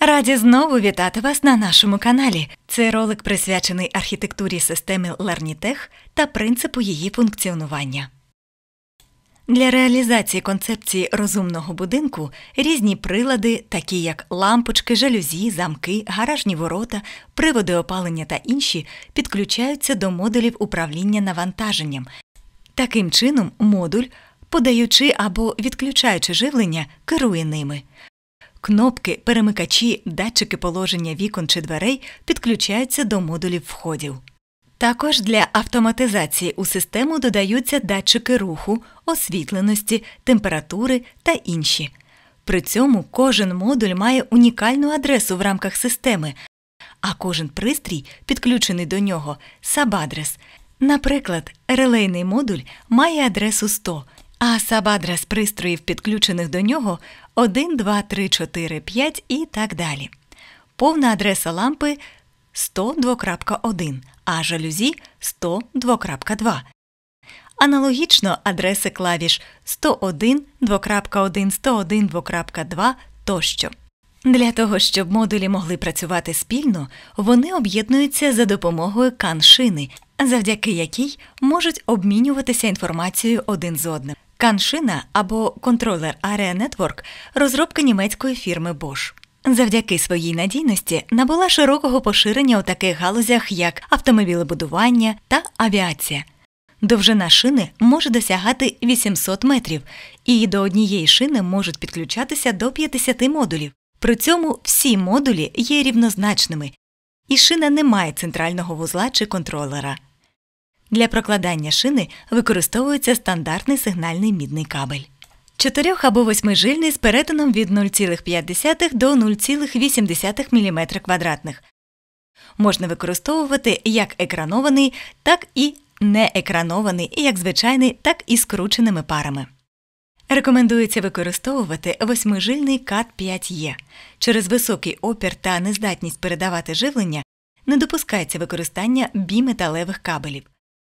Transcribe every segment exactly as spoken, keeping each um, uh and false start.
Раді знову вітати вас на нашому каналі. Цей ролик присвячений архітектурі системи Ларнітех та принципу її функціонування. Для реалізації концепції розумного будинку різні прилади, такі як лампочки, жалюзі, замки, гаражні ворота, приводи опалення та інші, підключаються до модулів управління навантаженням. Таким чином, модуль, подаючи або відключаючи живлення, керує ними. Кнопки, перемикачі, датчики положення вікон чи дверей підключаються до модулів входів. Також для автоматизації у систему додаються датчики руху, освітленості, температури та інші. При цьому кожен модуль має унікальну адресу в рамках системи, а кожен пристрій, підключений до нього, – саб-адрес. Наприклад, релейний модуль має адресу сто, а саб-адрес пристроїв, підключених до нього – один, два, три, чотири, п'ять і так далі. Повна адреса лампи – сто дві крапка один, а жалюзі – сто дві крапка два. Аналогічно адреси клавіш сто один, два крапка один, сто один, два крапка два тощо. Для того, щоб модулі могли працювати спільно, вони об'єднуються за допомогою кан-шини, завдяки якій можуть обмінюватися інформацією один з одним. Кан-шина або контролер Area Network – розробка німецької фірми Bosch. Завдяки своїй надійності набула широкого поширення у таких галузях, як автомобілебудування та авіація. Довжина шини може досягати вісімсот метрів, і до однієї шини можуть підключатися до п'ятдесят модулів. При цьому всі модулі є рівнозначними, і шина не має центрального вузла чи контролера. Для прокладання шини використовується стандартний сигнальний мідний кабель. чотирьох- або восьмижильний з перетином від нуль цілих п'ять десятих до нуль цілих вісім десятих міліметра квадратних. Можна використовувати як екранований, так і неекранований, як звичайний, так і скрученими парами. Рекомендується використовувати восьмижильний кат п'ять Е. Через високий опір та нездатність передавати живлення не допускається використання біметалевих кабелів.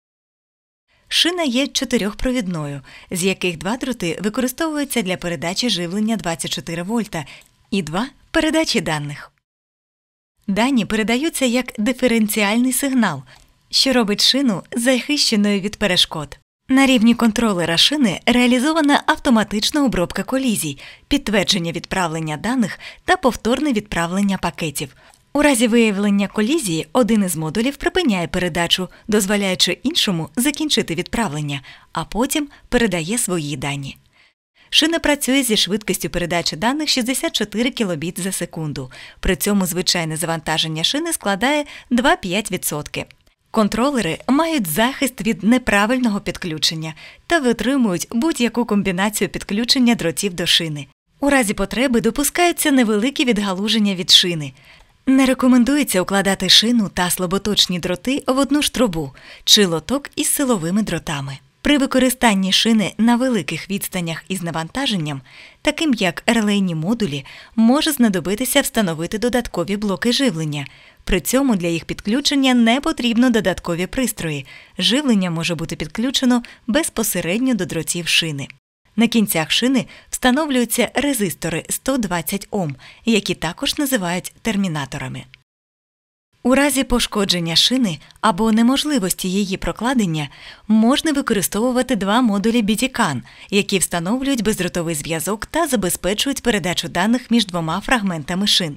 Шина є чотирьохпровідною, з яких два дроти використовуються для передачі живлення двадцять чотири вольта і два – передачі даних. Дані передаються як диференціальний сигнал, що робить шину захищеною від перешкод. На рівні контролера шини реалізована автоматична обробка колізій, підтвердження відправлення даних та повторне відправлення пакетів. У разі виявлення колізії один із модулів припиняє передачу, дозволяючи іншому закінчити відправлення, а потім передає свої дані. Шина працює зі швидкістю передачі даних шістдесят чотири кілобіт за секунду. При цьому звичайне завантаження шини складає два цілих п'ять десятих відсотка. Контролери мають захист від неправильного підключення та витримують будь-яку комбінацію підключення дротів до шини. У разі потреби допускаються невеликі відгалуження від шини. Не рекомендується укладати шину та слаботочні дроти в одну ж трубу чи лоток із силовими дротами. При використанні шини на великих відстанях із навантаженням, таким як релейні модулі, може знадобитися встановити додаткові блоки живлення. При цьому для їх підключення не потрібно додаткові пристрої. Живлення може бути підключено безпосередньо до дротів шини. На кінцях шини встановлюються резистори сто двадцять Ом, які також називають термінаторами. У разі пошкодження шини або неможливості її прокладення можна використовувати два модулі бі ті кан, які встановлюють бездротовий зв'язок та забезпечують передачу даних між двома фрагментами шин.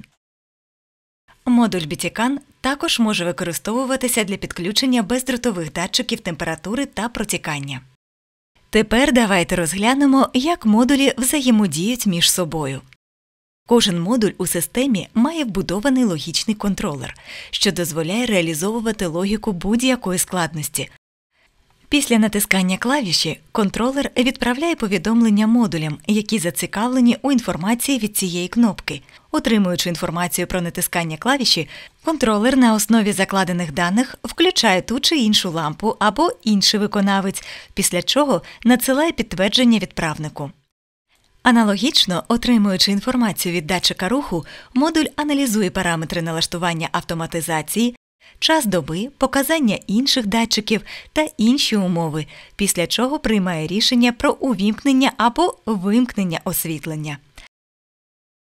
Модуль бі ті кан також може використовуватися для підключення бездротових датчиків температури та протікання. Тепер давайте розглянемо, як модулі взаємодіють між собою. Кожен модуль у системі має вбудований логічний контролер, що дозволяє реалізовувати логіку будь-якої складності. Після натискання клавіші контролер відправляє повідомлення модулям, які зацікавлені у інформації від цієї кнопки. Отримуючи інформацію про натискання клавіші, контролер на основі закладених даних включає ту чи іншу лампу або інший виконавець, після чого надсилає підтвердження відправнику. Аналогічно, отримуючи інформацію від датчика руху, модуль аналізує параметри налаштування автоматизації, час доби, показання інших датчиків та інші умови, після чого приймає рішення про увімкнення або вимкнення освітлення.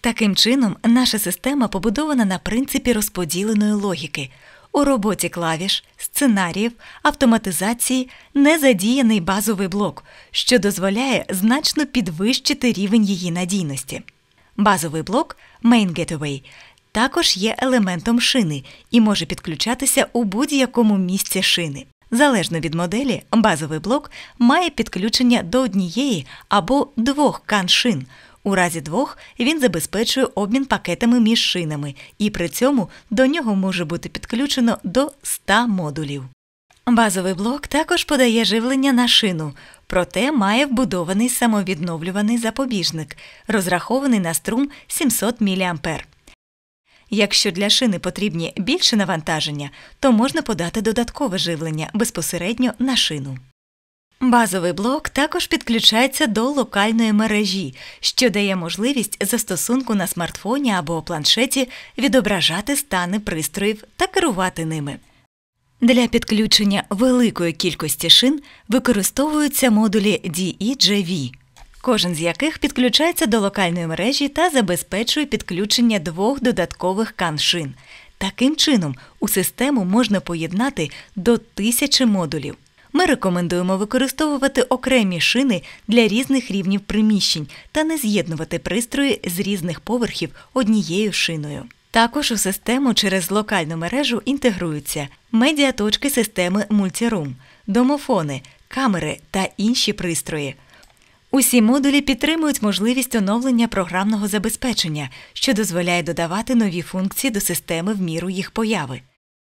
Таким чином, наша система побудована на принципі розподіленої логіки. У роботі клавіш, сценаріїв, автоматизації не задіяний базовий блок, що дозволяє значно підвищити рівень її надійності. Базовий блок Main Gateway також є елементом шини і може підключатися у будь-якому місці шини. Залежно від моделі, базовий блок має підключення до однієї або двох кан-шин. У разі двох він забезпечує обмін пакетами між шинами, і при цьому до нього може бути підключено до ста модулів. Базовий блок також подає живлення на шину, проте має вбудований самовідновлюваний запобіжник, розрахований на струм сімсот міліампер. Якщо для шини потрібні більше навантаження, то можна подати додаткове живлення безпосередньо на шину. Базовий блок також підключається до локальної мережі, що дає можливість застосунку на смартфоні або планшеті відображати стани пристроїв та керувати ними. Для підключення великої кількості шин використовуються модулі ді і джей ві, кожен з яких підключається до локальної мережі та забезпечує підключення двох додаткових кан-шин. Таким чином, у систему можна поєднати до тисячі модулів. Ми рекомендуємо використовувати окремі шини для різних рівнів приміщень та не з'єднувати пристрої з різних поверхів однією шиною. Також у систему через локальну мережу інтегруються медіаточки системи Multiroom, домофони, камери та інші пристрої. Усі модулі підтримують можливість оновлення програмного забезпечення, що дозволяє додавати нові функції до системи в міру їх появи.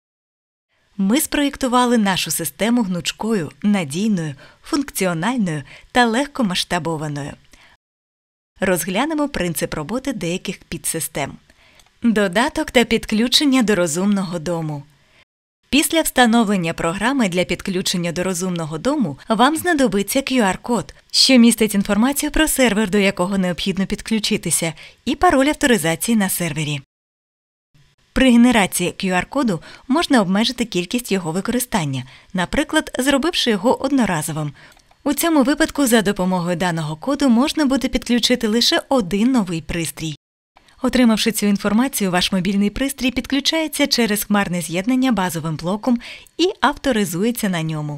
Ми спроєктували нашу систему гнучкою, надійною, функціональною та легко масштабованою. Розглянемо принцип роботи деяких підсистем. Додаток та підключення до розумного дому. Після встановлення програми для підключення до розумного дому вам знадобиться кю ар-код, що містить інформацію про сервер, до якого необхідно підключитися, і пароль авторизації на сервері. При генерації кю ар-коду можна обмежити кількість його використання, наприклад, зробивши його одноразовим. У цьому випадку за допомогою даного коду можна буде підключити лише один новий пристрій. Отримавши цю інформацію, ваш мобільний пристрій підключається через хмарне з'єднання базовим блоком і авторизується на ньому.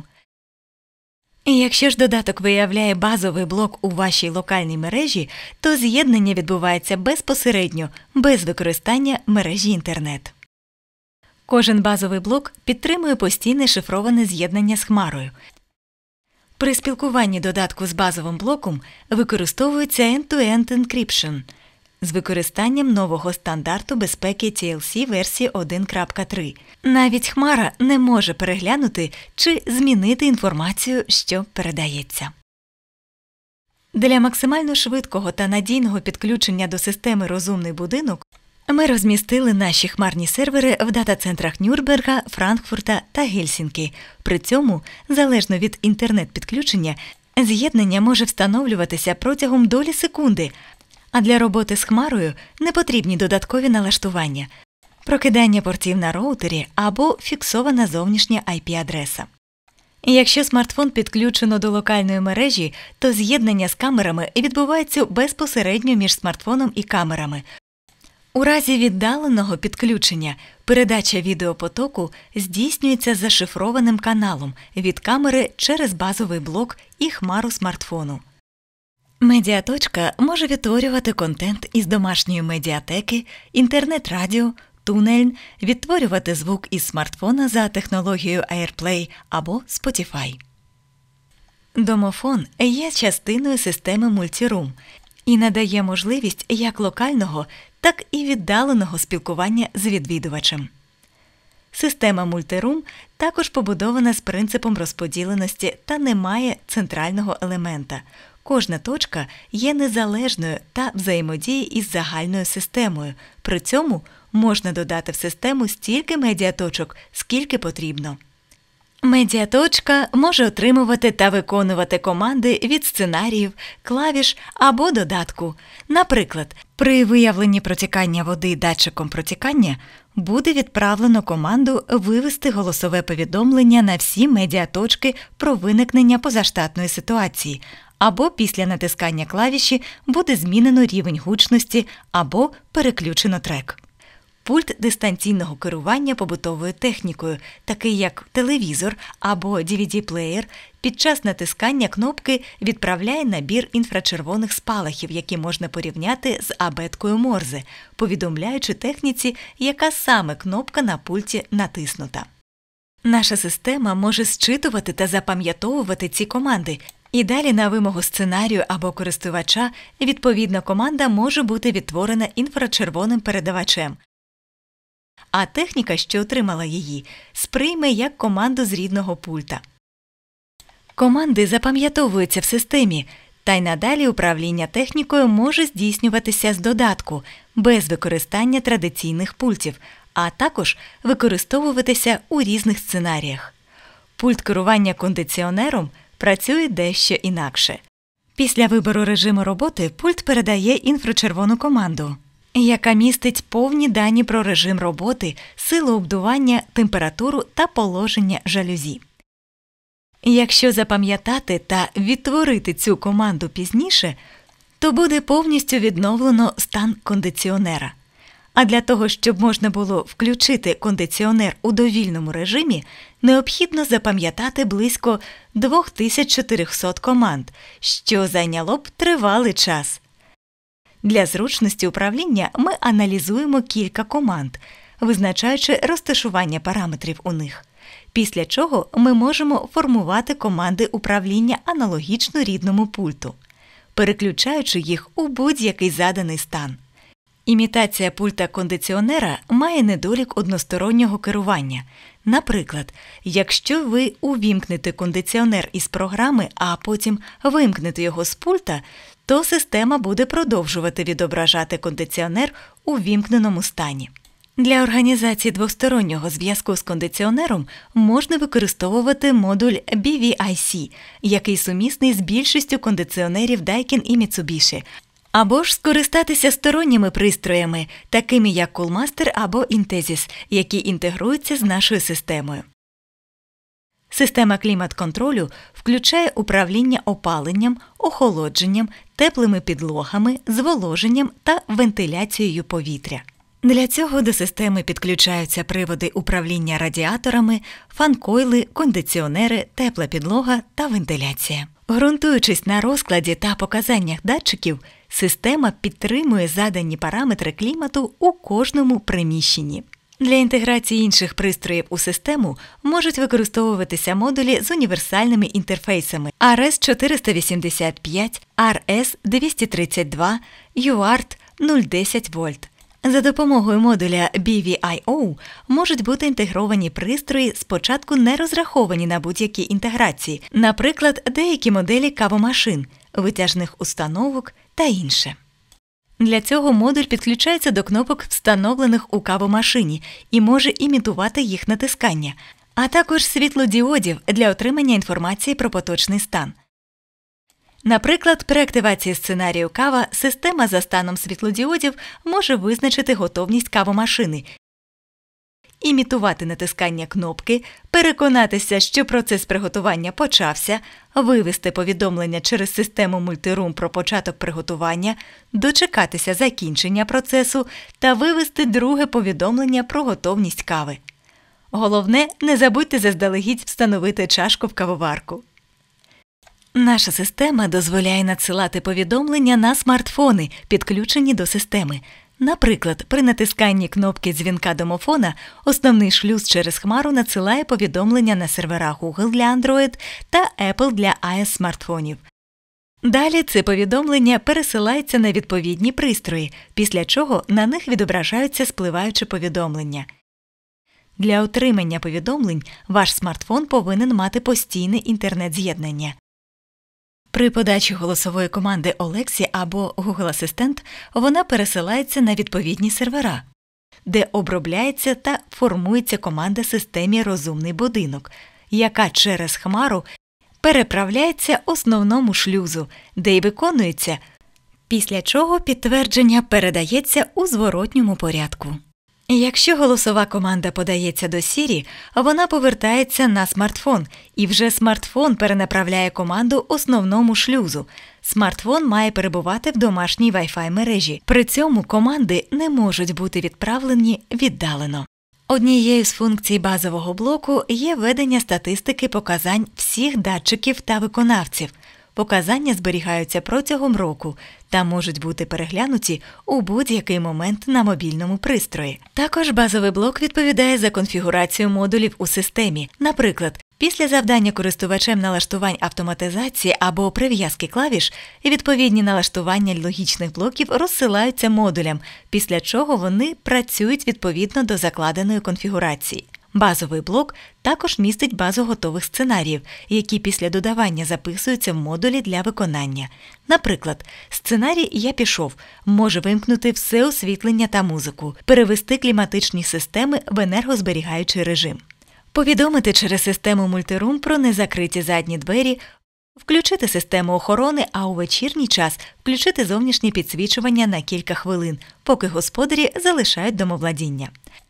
І якщо ж додаток виявляє базовий блок у вашій локальній мережі, то з'єднання відбувається безпосередньо, без використання мережі інтернет. Кожен базовий блок підтримує постійне шифроване з'єднання з хмарою. При спілкуванні додатку з базовим блоком використовується end-to-end encryption з використанням нового стандарту безпеки ті ел сі версії один крапка три. Навіть хмара не може переглянути чи змінити інформацію, що передається. Для максимально швидкого та надійного підключення до системи «Розумний будинок» ми розмістили наші хмарні сервери в дата-центрах Нюрнберга, Франкфурта та Гельсінкі. При цьому, залежно від інтернет-підключення, з'єднання може встановлюватися протягом долі секунди, а для роботи з хмарою не потрібні додаткові налаштування – прокидання портів на роутері або фіксована зовнішня ай пі-адреса. Якщо смартфон підключено до локальної мережі, то з'єднання з камерами відбувається безпосередньо між смартфоном і камерами. У разі віддаленого підключення передача відеопотоку здійснюється зашифрованим каналом від камери через базовий блок і хмару смартфону. Медіаточка може відтворювати контент із домашньої медіатеки, інтернет-радіо, тунель, відтворювати звук із смартфона за технологією AirPlay або Spotify. Домофон є частиною системи Multiroom і надає можливість як локального, так і віддаленого спілкування з відвідувачем. Система Multiroom також побудована з принципом розподіленості та не має центрального елемента. Кожна точка є незалежною та взаємодіє із загальною системою. При цьому можна додати в систему стільки медіаточок, скільки потрібно. Медіаточка може отримувати та виконувати команди від сценаріїв, клавіш або додатку. Наприклад, при виявленні протікання води датчиком протікання буде відправлено команду вивести голосове повідомлення на всі медіаточки про виникнення позаштатної ситуації, або після натискання клавіші буде змінено рівень гучності або переключено трек. Пульт дистанційного керування побутовою технікою, такий як телевізор або ді ві ді-плеєр, під час натискання кнопки відправляє набір інфрачервоних спалахів, які можна порівняти з абеткою Морзе, повідомляючи техніці, яка саме кнопка на пульті натиснута. Наша система може зчитувати та запам'ятовувати ці команди, і далі на вимогу сценарію або користувача відповідна команда може бути відтворена інфрачервоним передавачем, а техніка, що отримала її, сприйме як команду з рідного пульта. Команди запам'ятовуються в системі, та й надалі управління технікою може здійснюватися з додатку, без використання традиційних пультів, а також використовуватися у різних сценаріях. Пульт керування кондиціонером працює дещо інакше. Після вибору режиму роботи пульт передає інфрачервону команду, яка містить повні дані про режим роботи, силу обдування, температуру та положення жалюзі. Якщо запам'ятати та відтворити цю команду пізніше, то буде повністю відновлено стан кондиціонера. А для того, щоб можна було включити кондиціонер у довільному режимі, необхідно запам'ятати близько дві тисячі чотириста команд, що зайняло б тривалий час. Для зручності управління ми аналізуємо кілька команд, визначаючи розташування параметрів у них, після чого ми можемо формувати команди управління аналогічно рідному пульту, переключаючи їх у будь-який заданий стан. Імітація пульта кондиціонера має недолік одностороннього керування. Наприклад, якщо ви увімкнете кондиціонер із програми, а потім вимкнете його з пульта, то система буде продовжувати відображати кондиціонер у вімкненому стані. Для організації двостороннього зв'язку з кондиціонером можна використовувати модуль бі ві ай сі, який сумісний з більшістю кондиціонерів Daikin і Mitsubishi, або ж скористатися сторонніми пристроями, такими як Coolmaster або Intesis, які інтегруються з нашою системою. Система клімат-контролю включає управління опаленням, охолодженням, теплими підлогами, зволоженням та вентиляцією повітря. Для цього до системи підключаються приводи управління радіаторами, фан-койли, кондиціонери, тепла підлога та вентиляція. Ґрунтуючись на розкладі та показаннях датчиків, система підтримує задані параметри клімату у кожному приміщенні. Для інтеграції інших пристроїв у систему можуть використовуватися модулі з універсальними інтерфейсами ар ес чотириста вісімдесят п'ять, ар ес двісті тридцять два, ю арт нуль десять вольт. За допомогою модуля бі ві ай о можуть бути інтегровані пристрої, спочатку не розраховані на будь-які інтеграції, наприклад, деякі моделі кавомашин, витяжних установок та інше. Для цього модуль підключається до кнопок, встановлених у кавомашині, і може імітувати їх натискання, а також світлодіодів для отримання інформації про поточний стан. Наприклад, при активації сценарію кава система за станом світлодіодів може визначити готовність кавомашини, імітувати натискання кнопки, переконатися, що процес приготування почався, вивести повідомлення через систему мультирум про початок приготування, дочекатися закінчення процесу та вивести друге повідомлення про готовність кави. Головне, не забудьте заздалегідь встановити чашку в кавоварку. Наша система дозволяє надсилати повідомлення на смартфони, підключені до системи. Наприклад, при натисканні кнопки дзвінка домофона основний шлюз через хмару надсилає повідомлення на сервера Google для Android та Apple для iOS-смартфонів. Далі це повідомлення пересилається на відповідні пристрої, після чого на них відображаються спливаючі повідомлення. Для отримання повідомлень ваш смартфон повинен мати постійне інтернет-з'єднання. При подачі голосової команди Alexa або Google Асистент вона пересилається на відповідні сервера, де обробляється та формується команда системі «Розумний будинок», яка через хмару переправляється основному шлюзу, де й виконується, після чого підтвердження передається у зворотньому порядку. Якщо голосова команда подається до Siri, вона повертається на смартфон, і вже смартфон перенаправляє команду основному шлюзу. Смартфон має перебувати в домашній Wi-Fi мережі. При цьому команди не можуть бути відправлені віддалено. Однією з функцій базового блоку є ведення статистики показань всіх датчиків та виконавців. Показання зберігаються протягом року та можуть бути переглянуті у будь-який момент на мобільному пристрої. Також базовий блок відповідає за конфігурацію модулів у системі. Наприклад, після завдання користувачем налаштувань автоматизації або прив'язки клавіш, відповідні налаштування логічних блоків розсилаються модулям, після чого вони працюють відповідно до закладеної конфігурації. Базовий блок також містить базу готових сценаріїв, які після додавання записуються в модулі для виконання. Наприклад, сценарій «Я пішов» може вимкнути все освітлення та музику, перевести кліматичні системи в енергозберігаючий режим, повідомити через систему мультирум про незакриті задні двері, включити систему охорони, а у вечірній час включити зовнішнє підсвічування на кілька хвилин, поки господарі залишають домовладіння.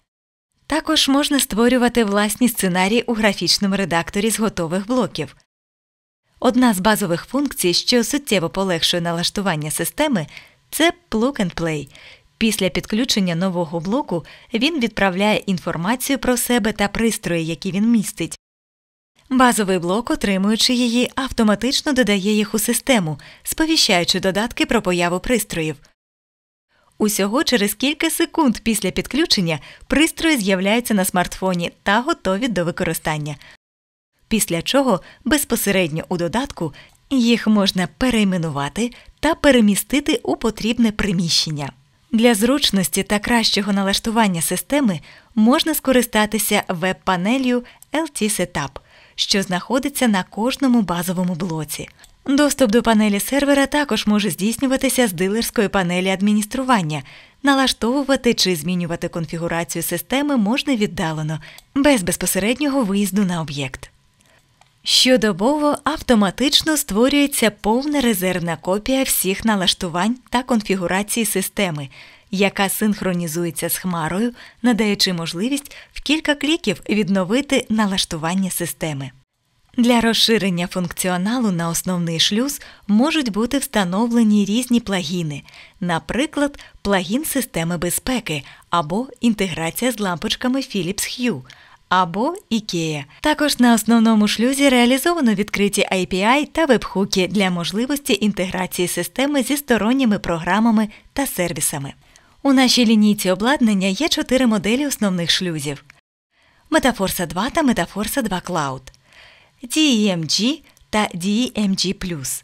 Також можна створювати власні сценарії у графічному редакторі з готових блоків. Одна з базових функцій, що суттєво полегшує налаштування системи – це Plug and Play. Після підключення нового блоку він відправляє інформацію про себе та пристрої, які він містить. Базовий блок, отримуючи її, автоматично додає їх у систему, сповіщаючи додатки про появу пристроїв. Усього через кілька секунд після підключення пристрої з'являються на смартфоні та готові до використання. Після чого безпосередньо у додатку їх можна перейменувати та перемістити у потрібне приміщення. Для зручності та кращого налаштування системи можна скористатися веб-панелью ел ті Setup, що знаходиться на кожному базовому блоці. Доступ до панелі сервера також може здійснюватися з дилерської панелі адміністрування. Налаштовувати чи змінювати конфігурацію системи можна віддалено, без безпосереднього виїзду на об'єкт. Щодобово автоматично створюється повна резервна копія всіх налаштувань та конфігурацій системи, яка синхронізується з хмарою, надаючи можливість в кілька кліків відновити налаштування системи. Для розширення функціоналу на основний шлюз можуть бути встановлені різні плагіни, наприклад, плагін системи безпеки або інтеграція з лампочками Philips Hue, або IKEA. Також на основному шлюзі реалізовано відкриті ей пі ай та вебхуки для можливості інтеграції системи зі сторонніми програмами та сервісами. У нашій лінійці обладнання є чотири моделі основних шлюзів – Metaforsa два та Metaforsa два Cloud, ді і ем джі та ді і ем джі плюс.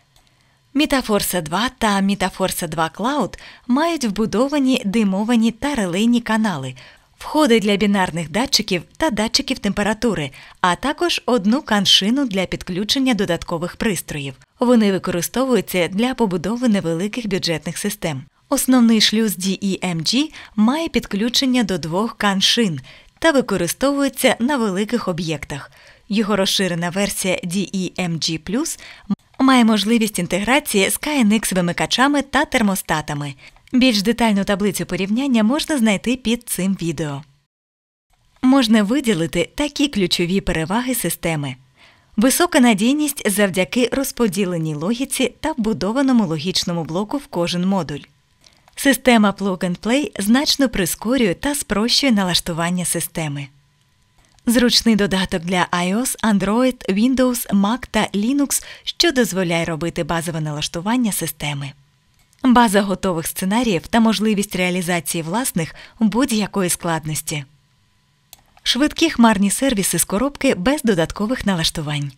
Metaforsa два та Metaforsa два Cloud мають вбудовані димовані та релейні канали, входи для бінарних датчиків та датчиків температури, а також одну каншину для підключення додаткових пристроїв. Вони використовуються для побудови невеликих бюджетних систем. Основний шлюз ді і ем джі має підключення до двох каншин та використовується на великих об'єктах. Його розширена версія ді і ем джі плюс має можливість інтеграції з ка ен ікс-вимикачами та термостатами. Більш детальну таблицю порівняння можна знайти під цим відео. Можна виділити такі ключові переваги системи. Висока надійність завдяки розподіленій логіці та вбудованому логічному блоку в кожен модуль. Система Plug and Play значно прискорює та спрощує налаштування системи. Зручний додаток для iOS, Android, Windows, Mac та Linux, що дозволяє робити базове налаштування системи. База готових сценаріїв та можливість реалізації власних будь-якої складності. Швидкі хмарні сервіси з коробки без додаткових налаштувань.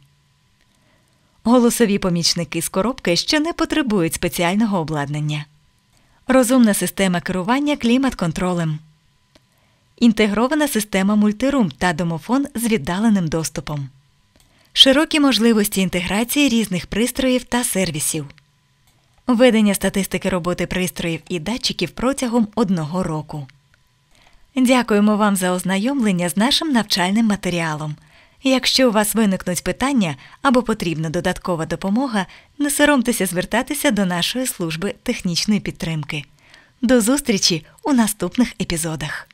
Голосові помічники з коробки, що не потребують спеціального обладнання. Розумна система керування клімат-контролем. Інтегрована система мультирум та домофон з віддаленим доступом. Широкі можливості інтеграції різних пристроїв та сервісів. Ведення статистики роботи пристроїв і датчиків протягом одного року. Дякуємо вам за ознайомлення з нашим навчальним матеріалом. Якщо у вас виникнуть питання або потрібна додаткова допомога, не соромтеся звертатися до нашої служби технічної підтримки. До зустрічі у наступних епізодах!